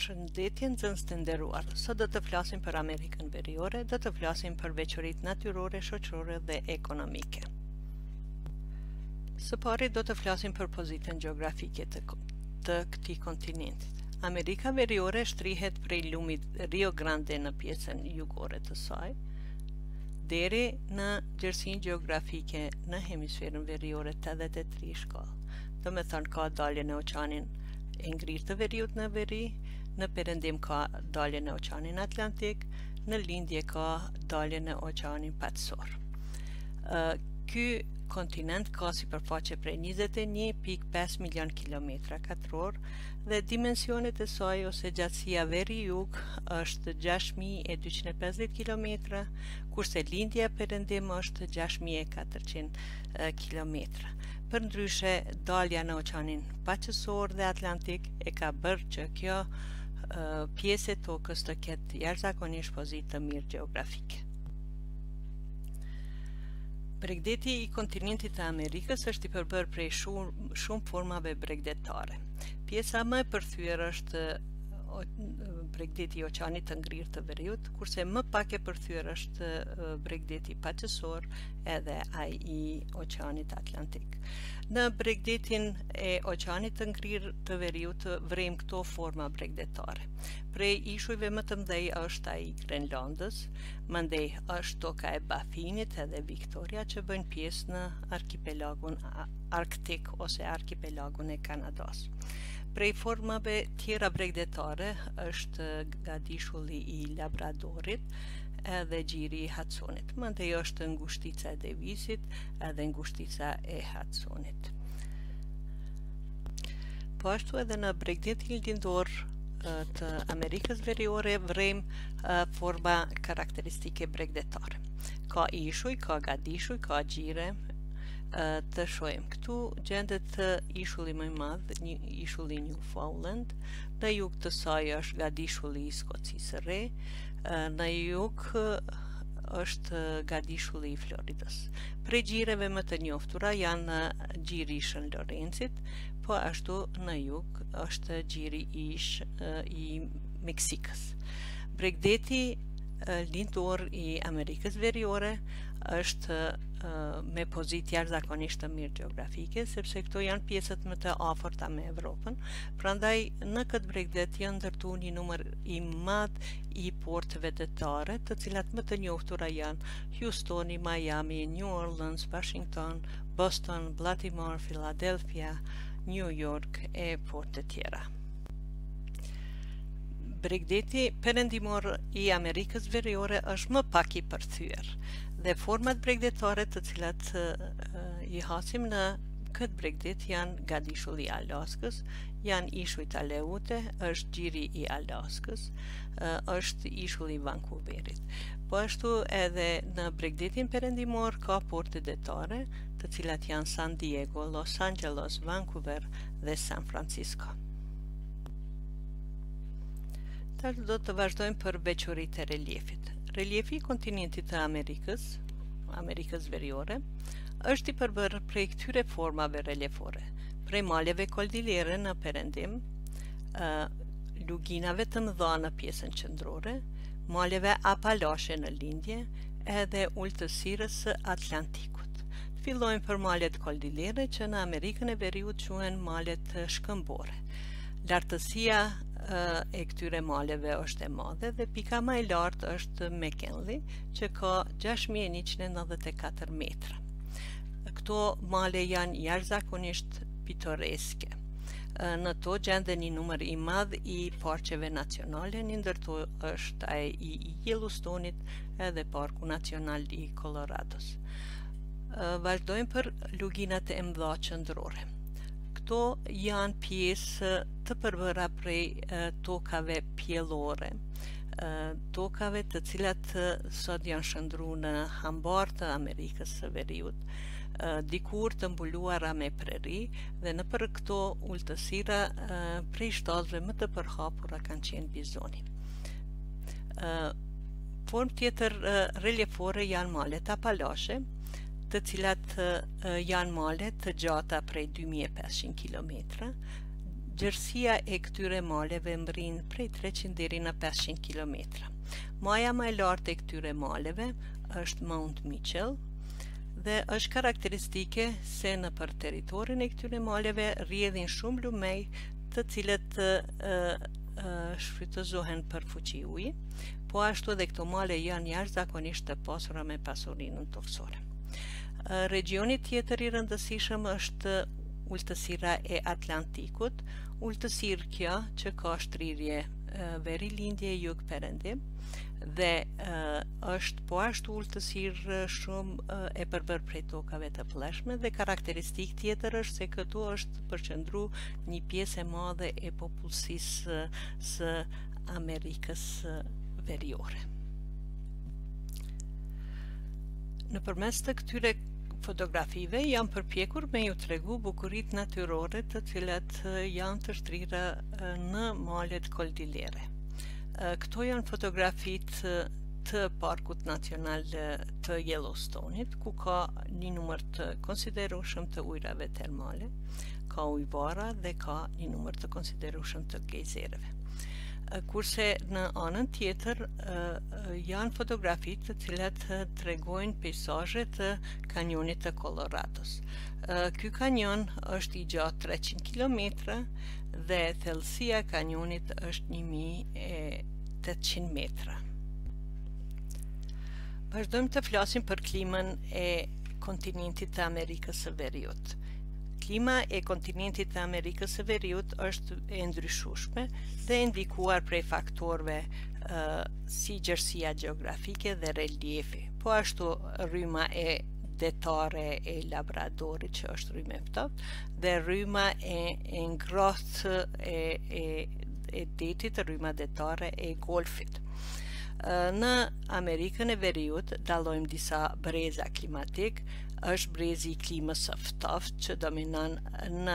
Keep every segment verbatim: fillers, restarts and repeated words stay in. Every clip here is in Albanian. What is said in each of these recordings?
Përshëndetje nxënës të nderuar. Sot do të flasim për Amerikën Veriore, do të flasim për veçoritë natyrore, shoqërore dhe ekonomike. Së pari do të flasim për pozitën gjeografike të, të këtij kontinentit. Amerika Veriore shtrihet prej lumit Rio Grande në pjesën jugore të saj, deri në gjerësinë gjeografike në hemisferën veriore tetëdhjetë e tre shkallë. Do me thënë ka dalje në oqanin e ngrirë të veriut në veri, në perëndim ka dalje në oqanin Atlantik, në lindje ka dalje në oqanin Patësor. Ky kontinent ka sipërfaqe prej njëzet e një pikë pesë milion kilometra katror dhe dimensionet e saj ose gjatësia veri-jug është gjashtë mijë e dyqind e pesëdhjetë kilometra, kurse lindja perëndim është gjashtë mijë e katërqind kilometra. Përndryshe, dalja në oqanin Paqësor dhe Atlantik e ka bërë që kjo uh, pjesë e tokës të ketë jashtëzakonisht pozitë të mirë gjeografike. Bregdeti i kontinentit të Amerikës është i përbërë prej shumë, shumë formave bregdetare. Pjesa më e përthyer është bregdeti i oqanit të ngrirë të veriut, kurse më pak e përthyer është bregdeti paqësor edhe ai i oqanit Atlantik. Në bregdetin e oqanit të ngrirë të veriut vrem këto forma bregdetare. Prej ishujve më të mëdhej është ai i Grenlandës, mandej është toka e Bafinit edhe Victoria që bëjnë pjesë në arkipelagun Arktik ose arkipelagun e Kanadas. Prej formave tjera bregdetare është gadishulli i Labradorit edhe gjiri i Hudsonit. Mandej është ngushtica e Davisit edhe ngushtica e Hudsonit. Po ashtu edhe në bregdetin lindor të Amerikës Veriore vrem forma karakteristike bregdetare. Ka ishuj, ka gadishuj, ka gjire, të shohim. Këtu gjendet ishulli më i madh, ishulli Newfoundland, në jug të saj është gadishulli i Skocisë së Re, në jug është gadishulli i Floridës. Prej gjireve më të njoftura janë gjiri i Shën Lorenzit, po ashtu në jug është gjiri ish i Meksikës. Bregdeti lindor i Amerikës Veriore është me pozitë jashtëzakonisht të mirë gjeografike, sepse këto janë pjesët më të afërta me Evropën. Prandaj në këtë bregdet janë ndërtuar një numër i madh i porteve detare, të cilat më të njohura janë Houstoni, Miami, New Orleans, Washington, Boston, Baltimore, Philadelphia, New York e porte tjera. Bregdeti perëndimor i Amerikës Veriore është më pak i përthyer dhe format bregdetare të cilat uh, i hasim në këtë bregdet janë gadishulli i Alaskës, janë ishujt Aleute, është gjiri i Alaskës, uh, është ishulli i Vancouverit. Po ashtu edhe në bregdetin perëndimor ka porte detare, të cilat janë San Diego, Los Angeles, Vancouver dhe San Francisco. Tash do të vazhdojmë për veçoritë e reliefit. Reliefi i kontinentit të Amerikës, Amerikës Veriore, është i përbërë prej këtyre formave reliefore, prej maleve koldilere në perëndim, uh, luginave të mëdha në pjesën qendrore, maleve apalashe në lindje, edhe ultësirës së Atlantikut. Fillojmë për malet koldilere që në Amerikën e Veriut quhen malet shkëmbore. Lartësia e këtyre maleve është e madhe dhe pika më e lartë është McKinley, që ka gjashtë mijë e njëqind e nëntëdhjetë e katër metra. Këto male janë jashtëzakonisht pitoreske. Në to gjenden një numër i madh i parqeve nacionale, një ndër to është ai i Yellowstonit edhe Parku Nacional i Colorados. Vazhdojmë për luginat e mëdha qendrore. Këto janë pjesë të përbëra prej e, tokave pjellore, e, tokave të cilat e, sot janë shndruar në hambar të Amerikës së Veriut, e, dikur të mbuluara me preri, dhe nëpër këto ultësira e, prej shtazëve më të përhapura kanë qenë bizoni. E, formë tjetër e, reliefore janë malet apalashe, të cilat uh, janë male të gjata prej dy mijë e pesëqind kilometra, Gjerësia e këtyre maleve mbrin prej treqind deri në pesëqind kilometra. Maja më e lartë e këtyre maleve është Mount Mitchell dhe është karakteristike se në për teritorin e këtyre maleve rrjedhin shumë lumej të cilët uh, uh, shfrytëzohen për fuqi uji, po ashtu edhe këto male janë jashtëzakonisht të pasura me pasurinën toksore. Uh, regioni tjetër i rëndësishëm është ultësira e Atlantikut, ultësirë kjo që ka shtrirje uh, verilindje jug perëndim dhe uh, është po ashtu ultësirë shumë uh, e përbër prej tokave të pleshme dhe karakteristik tjetër është se këtu është përqëndru një pjesë e madhe e popullsisë uh, së Amerikës uh, veriore. Nëpërmes të këtyre fotografive jam përpjekur me ju tregu bukurit natyrore të cilat janë të shtrira në malet koldilere. Këto janë fotografit të Parkut Nacional të Yellowstone-it, ku ka një numër të konsiderueshëm të ujrave termale, ka ujvara dhe ka një numër të konsiderueshëm të gejzereve. Kurse në anën tjetër janë fotografit të cilat tregojnë peizazhe të kanjonit të Colorados. Ky kanjon është i gjatë treqind kilometra dhe thellësia e kanjonit është një mijë e tetëqind metra. Vazhdojmë të flasim për klimën e kontinentit të Amerikës së Veriut. Klima e kontinentit të Amerikës së Veriut është e ndryshueshme dhe e ndikuar prej faktorëve uh, si gjerësia gjeografike dhe reliefi, po ashtu rryma e detare e Labradorit që është rrymë e ftohtë dhe rryma e, e ngrohtë e, e, e detit, rryma detare e golfit. Uh, në Amerikën e Veriut dallojmë disa breza klimatik. Është brezi i klimës së ftoftë që dominon në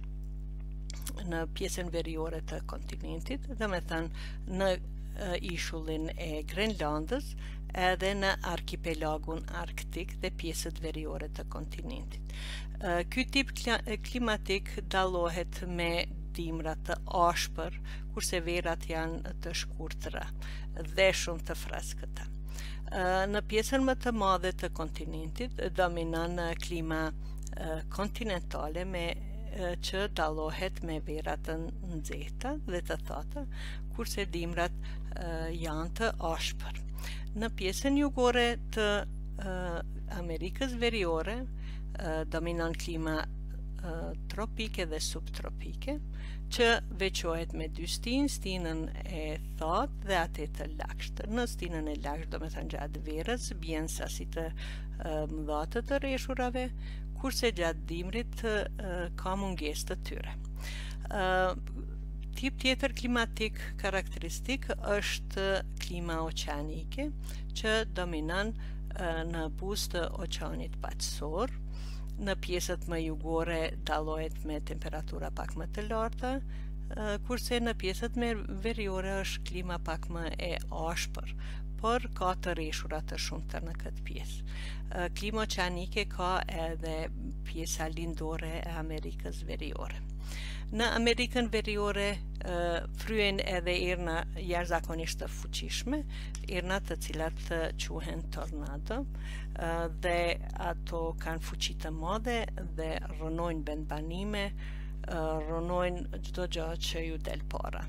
në pjesën veriore të kontinentit, dhe me thënë në uh, ishullin e Grenlandës edhe në arkipelagun arktik dhe pjesët veriore të kontinentit. Uh, ky tip klimatik dallohet me dimra të ashpër, kurse verat janë të shkurtra dhe shumë të freskëta. Në pjesën më të madhe të kontinentit dominon klima kontinentale me që dallohet me vera të nxehta dhe të thata, kurse dimrat janë të ashpër. Në pjesën jugore të Amerikës Veriore dominon klima tropike dhe subtropike, që veçohet me dy stinë, stinën e thatë dhe atë të lagshtë. Në stinën e lagshtë, do me thënë gjatë verës, bjen sasi të mëdha të rreshurave, kurse gjatë dimrit uh, ka mungesë të tyre. Uh, tip tjetër klimatik karakteristik është klima oqeanike, që dominon uh, në buzë të oqeanit paqësor. Në pjesët më jugore dallohet me temperatura pak më të larta, kurse në pjesët më veriore është klima pak më e ashpër, por ka të rreshura të shumta në këtë pjesë. Klima oqeanike ka edhe pjesa lindore e Amerikës Veriore. Në Amerikën Veriore fryen edhe erna jashtëzakonisht të fuqishme, erna të cilat quhen tornado, dhe ato kanë fuqi të madhe dhe rrënojnë vendbanime, rrënojnë çdo gjë që ju del para.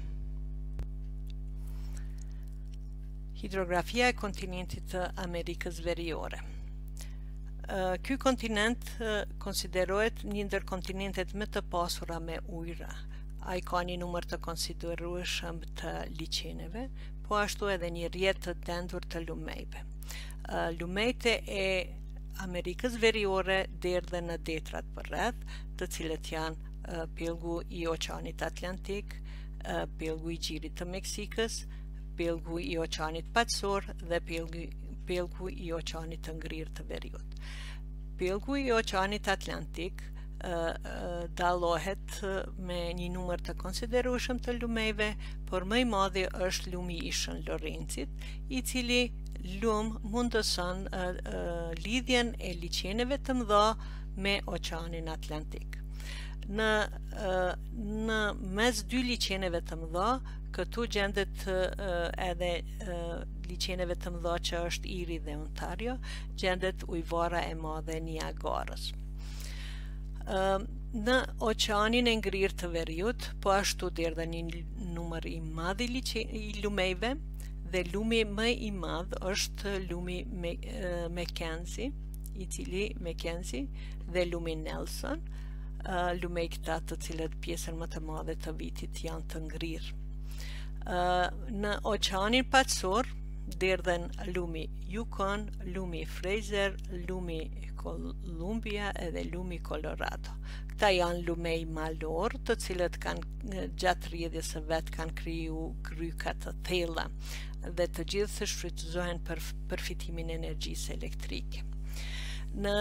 Hidrografia e kontinentit të Amerikës Veriore. Uh, ky kontinent uh, konsiderohet një ndër kontinentet më të pasura me ujëra. Ai ka një numër të konsiderueshëm të liçeneve, po ashtu edhe një rrjet të dendur të lumejve. Uh, lumejtë e Amerikës Veriore derdhen në detrat përreth, të cilët janë uh, pellgu i Oqeanit Atlantik, uh, pellgu i Gjirit të Meksikës, pellgu i Oqeanit Paqësor dhe pellgu pellgu i Oqeanit të Ngrirë të Veriut. Pellgu i Oqeanit Atlantik uh, uh, dallohet uh, me një numër të konsiderueshëm të lumejve, por më i madhi është lumi i Shën Lorencit, i cili lum mundëson uh, uh, lidhjen e liçeneve të mëdha me Oqeanin Atlantik. Në, në mes dy liçeneve të mëdha, këtu gjendet edhe liçeneve të mëdha që është Erie dhe Ontario, gjendet ujvara e madhe e Niagarës. Në oqeanin e ngrirë të Veriut, po ashtu derdhen një numër i madh i lumejve, dhe lumi më i madh është lumi Mackenzie, i cili Mackenzie dhe lumi Nelson, lumej këta të cilët pjesën më të madhe të vitit janë të ngrirë. Në oqeanin paqësor derdhen lumi Yukon, lumi Fraser, lumi Columbia edhe lumi Colorado. Këta janë lumej malor, të cilët kanë gjatë rrjedhjes së vet kanë kriju gryka të thella dhe të gjithë shfrytëzohen për përfitimin e energjisë elektrike. Në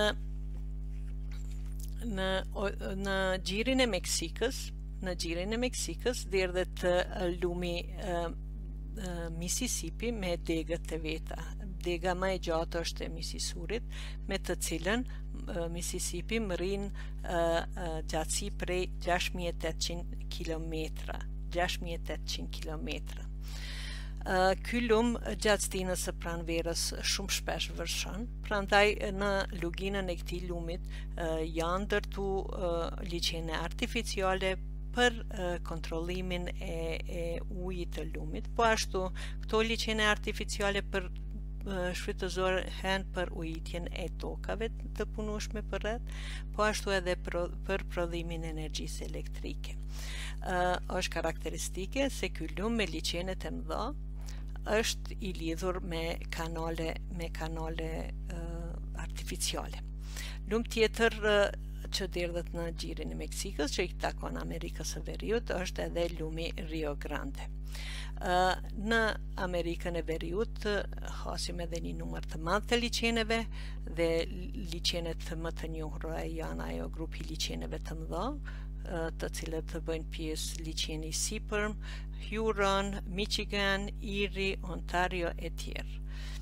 në në gjirin e Meksikës, në gjirin e Meksikës derdhet lumi Mississippi me degët e veta. Dega më e gjatë është e Mississippi, me të cilën Mississippi mrin gjatësi prej gjasht mijë e tetëqind kilometra. gjasht mijë e tetëqind kilometra. Ky lum gjatë stinës së pranverës shumë shpesh vërshon, prandaj në luginën e këtij lumit janë ndërtu liçene artificiale për kontrollimin e, e ujit të lumit, po ashtu këto liçene artificiale për shfrytëzohen për ujitjen e tokave të punueshme për rreth, po ashtu edhe për, për prodhimin e energjisë elektrike. Uh, është karakteristike se ky lum me liçenet e mëdha është i lidhur me kanale me kanale uh, artificiale. Lum tjetër uh, që derdhet në gjirin e Meksikës, që i takon Amerikës së Veriut, është edhe lumi Rio Grande. Uh, në Amerikën e Veriut uh, hasim edhe një numër të madh të liçeneve dhe liçenet më të njohura janë ajo grupi liçeneve të mëdha, uh, të cilët të bëjnë pjesë liçeni Seaperm, Huron, Michigan, Erie, Ontario e tjerë.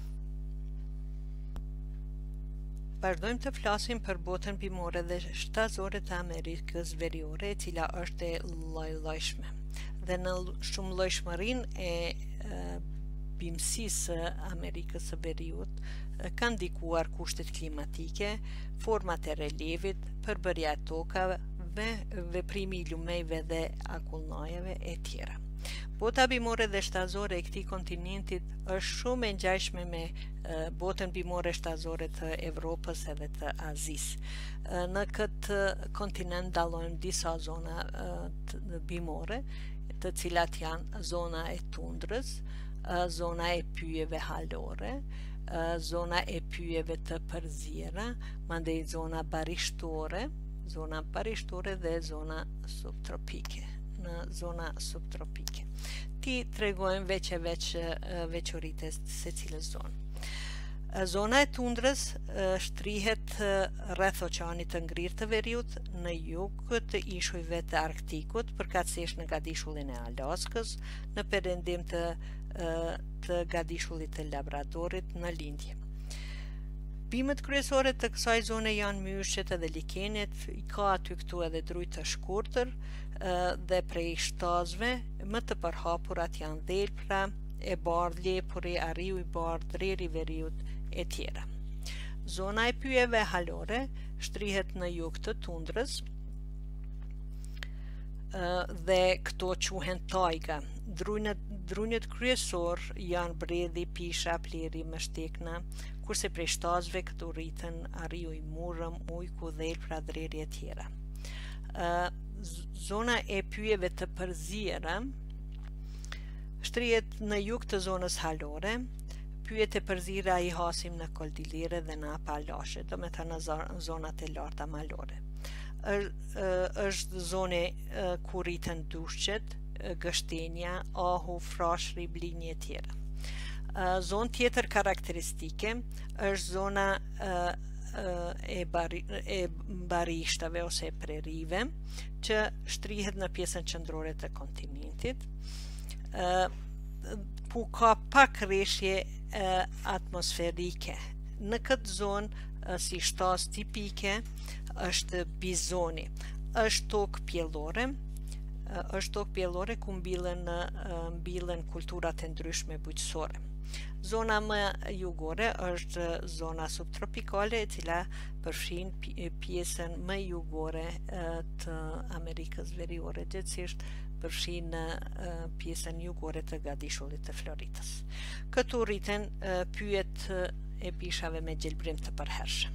Vazhdojmë të flasim për botën bimore dhe shtazore të Amerikës Veriore, e cila është e lloj-llojshme. Dhe në shumë llojshmërinë e, e bimësisë së Amerikës së Veriut kanë ndikuar kushtet klimatike, format e relievit, përbërja e tokave, veprimi i lumejve dhe akullnajeve e tjera. Bota bimore dhe shtazore e këtij kontinentit është shumë e ngjashme me e, botën bimore shtazore të Evropës edhe të Azisë. E, në këtë kontinent dallojnë disa zona e, të, bimore, të cilat janë zona e tundrës, e, zona e pyjeve halore, e, zona e pyjeve të përziera, mandej zona barishtore, zona barishtore dhe zona subtropike. Në zona subtropike. Ti tregojmë veç e veç veçoritë se cilës zonë. Zona e tundrës shtrihet rreth oqeanit të ngrirë të Veriut, në jug të ishujve të Arktikut, përkatësisht në gadishullin e Alaskës, në perëndim të, të gadishullit të Labradorit në lindje. Bimët kryesore të kësaj zone janë myshet edhe likenet, i ka aty këtu edhe drujt të shkurtër, dhe prej shtazve më të përhapurat janë dhelpra, e bardh, lepuri, ariu i bardh, dreri i Veriut e tjera. Zona e pyjeve halore shtrihet në jug të tundrës dhe këto quhen tajga. Drunët, drunët kryesor janë bredhi, pisha, pleri, mështekna, kurse prej shtazve këtu rriten ariu i murrëm, ujku, dhelpra, dreri e tjera. Zona e pyjeve të përziera shtrihet në jug të zonës halore. Pyjet e përziera i hasim në Koldilere dhe në Apalashe, do me thënë në zonat e larta malore. Është zone ku rriten dushqet, gështenja, ahu, frashri, blinje e tjera. Zonë tjetër karakteristike është zona e, bari, e barishtave ose e prerive, që shtrihet në pjesën qendrore të kontinentit, ku ka pak rreshje atmosferike. Në këtë zonë si shtaz tipike është bizoni. është tokë pjellore, është tokë pjellore ku mbillen, mbillen kulturat e ndryshme bujqësore. Zona më jugore është zona subtropikale, e cila përfshin pjesën më jugore të Amerikës Veriore, gjithsesi përfshin pjesën jugore të Gadishullit të Floridës. Këtu rriten pyjet e bishave me gjelbrim të përhershëm.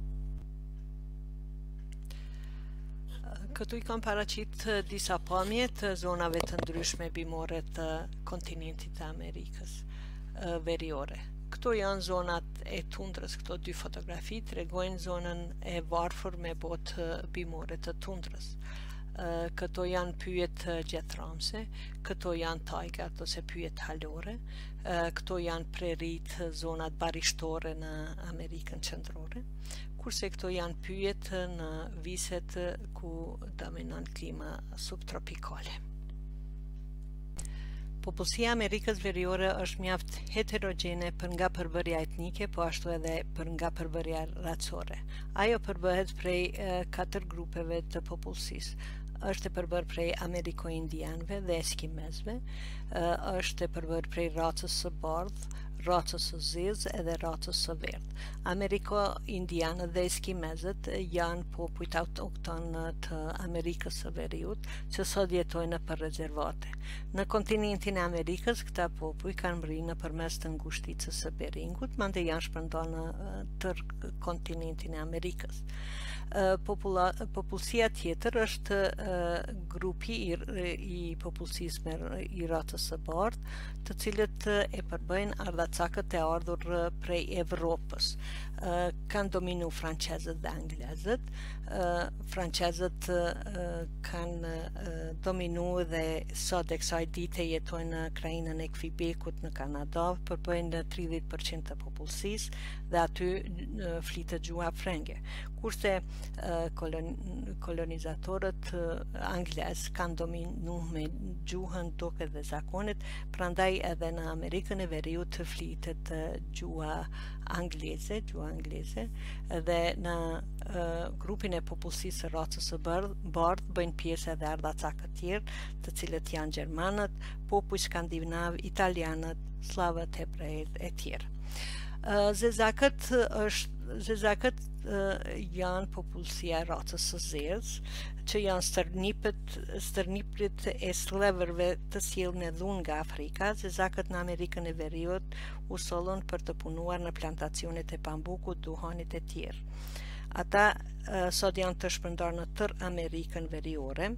Këtu i kam paraqit disa pamje të zonave të ndryshme bimore të kontinentit të Amerikës Veriore. Këto janë zonat e tundrës, këto dy fotografi tregojnë zonën e varfër me botë bimore të tundrës. Këto janë pyjet gjetramse, këto janë tajgat ose pyjet halore, këto janë prerit zonat barishtore në Amerikën qendrore, kurse këto janë pyjet në viset ku dominon klima subtropikale. Popullsia e Amerikës Veriore është mjaft heterogjene për nga përbërja etnike, po ashtu edhe për nga përbërja racore. Ajo përbëhet prej katër grupeve të popullsisë. Është e përbërë prej ameriko-indianëve dhe eskimesve, është e përbërë prej racës së bardhë, racës së zezë edhe racës së verdhë. Ameriko-indianët dhe eskimesët janë popujt autokton të Amerikës së Veriut, që sot jetojnë për rezervate. Në kontinentin e Amerikës, këta popuj kanë mrinë nëpërmes të ngushticës së Beringut, mande janë shpërndarë në tër kontinentin e Amerikës. Popula, popullsia tjetër është uh, grupi i, i popullsisë me i racës së bardhë, të cilët uh, e përbëjnë ardhacakët e ardhur uh, prej Evropës. Uh, kanë dominu francezët dhe anglezët. Uh, francezët uh, kanë uh, dominu dhe sot e kësaj dite jetojnë në krajinën e Quebecut në Kanada, përbëjnë tridhjetë përqind të popullsisë dhe aty uh, flitet gjuha frenge. Kurse uh, kolon, kolonizatorët uh, anglez kanë dominu me gjuhën, duket dhe zakonet, prandaj edhe në Amerikën e Veriut flitet uh, gjuha angleze, gjuha angleze, dhe në uh, grupin e popullsisë së racës së bardhë bëjnë pjesë edhe ardhacakët tjerë, të cilët janë gjermanët, popull skandinav, italianët, slavët, hebrejt e tjerë. Uh, Zezakët është Zezakët uh, janë popullsia e racës së zezë, që janë stërnipët, stërniprit e slevërve të sjellën e dhunë nga Afrika. Zezakët në Amerikën e Veriut u sollën për të punuar në plantacionet e pambukut, duhanit e tjerë. Ata uh, sot janë të shpërndarë në tër Amerikën Veriore,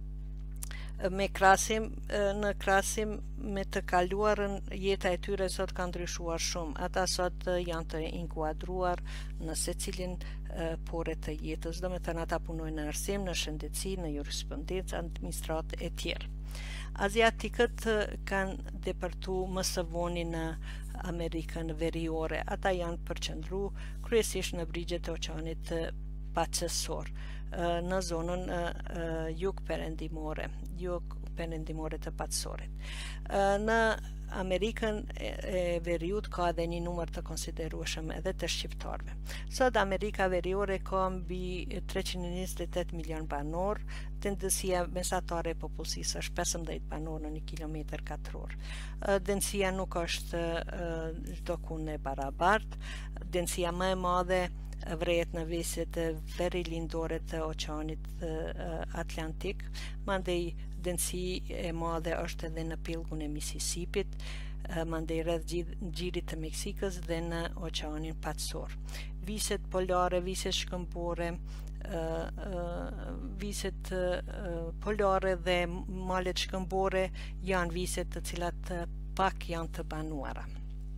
me krasim, në krasim me të kaluarën, jeta e tyre sot ka ndryshuar shumë. Ata sot janë të inkuadruar në secilin pore të jetës, do me thënë ata punojnë në arsim, në shëndetësi, në jurisprudencë, administratë e tjerë. Aziatikët kanë depërtu më së voni në Amerikën Veriore. Ata janë përqendru kryesisht në brigjet e oqeanit Pacësor, në zonën uh, jug perëndimore, jug perëndimore të Pacësorit. Uh, në Amerikën e, e Veriut ka edhe një numër të konsiderueshëm edhe të shqiptarëve. Sot Amerika Veriore ka mbi treqind e njëzet e tetë milion banor, densitësia mesatare e popullsisë është pesëmbëdhjetë banor në një kilometër katror. Uh, densitësia nuk është çdo uh, kund e barabartë, densitësia më e madhe vrehet në veset veri lindore të oqeanit Atlantik, mandej densitësia e madhe është edhe në pellgun e Mississipit, mandej rreth gjirit të Meksikës dhe në oqeanin Pacësor. Viset polare, viset shkëmbore, uh, uh, viset uh, polare dhe malet shkëmbore janë viset të cilat uh, pak janë të banuara.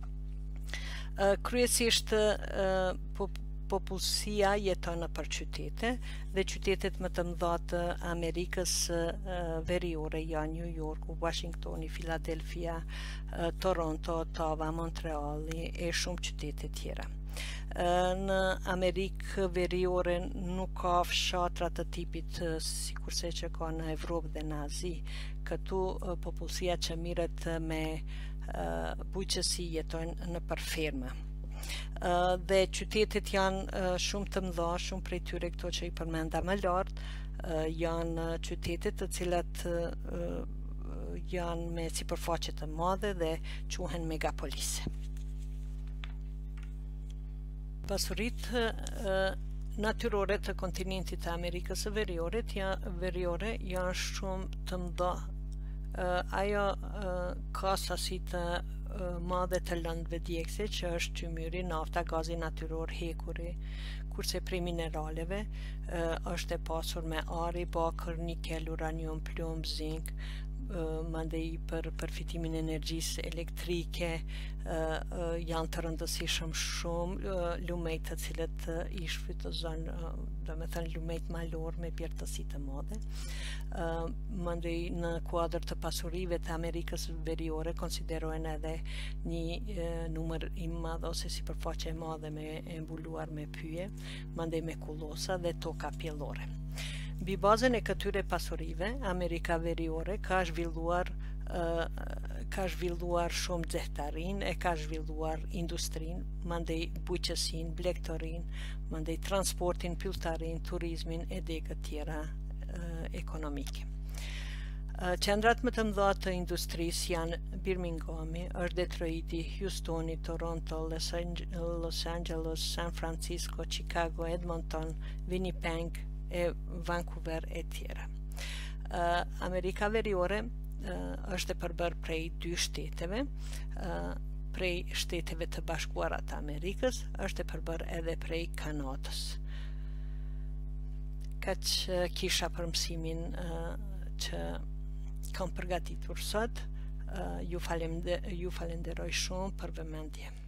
Uh, kryesisht uh, pop popullsia jeton nëpër qytete dhe qytetet më të mëdha të Amerikës uh, Veriore janë New York, Washingtoni, Philadelphia, uh, Toronto, Ottawa, Montreali e shumë qytete tjera. Uh, në Amerikë Veriore nuk ka fshatra të tipit uh, sikurse që ka në Evropë dhe në Azi. Këtu uh, popullsia që mirret me uh, bujqësi jetojnë nëpër ferma. Uh, dhe qytetet janë uh, shumë të mëdha, shumë prej tyre këto që i përmenda më lart, janë qytete të cilat janë me sipërfaqe të madhe dhe quhen megapolise. Pasuritë natyrore të kontinentit të Amerikës së Veriore, veriore janë shumë të mëdha. Ajo ka sasi të madhe të lëndëve djegëse, që është gjymyri, nafta, gazi natyror, hekuri, kurse prej mineraleve është e pasur me ari, bakër, nikel, uranium, plumb, zink, mandej për përfitimin e energjisë elektrike janë të rëndësishëm shumë lumejt të cilët i shfrytëzon, do me thënë lumejt malor me bjertësi të madhe. Mandej në kuadër të pasurive të Amerikës Veriore konsiderohen edhe një numër i madh ose sipërfaqe e madhe me e mbuluar me pyje, mandej me kullosa dhe toka pjellore. Mbi bazën e këtyre pasurive, Amerika Veriore ka zhvilluar ka zhvilluar shumë nxehtarin, e ka zhvilluar industrin, mandej bujqësin, blegtorin, mandej transportin, pylltarin, turizmin e degë tjera ekonomike. Qendrat më të mëdha të industrisë janë Birminghami, është Detroiti, Houstoni, Toronto, Los Angeles, San Francisco, Chicago, Edmonton, Winnipeg e Vancouver e tjera. Amerika Veriore është e përbërë prej dy shteteve, prej shteteve të bashkuara të Amerikës, është e përbërë edhe prej Kanadës. Kaq kisha për mësimin që kam përgatitur sot, ju falenderoj shumë për vëmendje.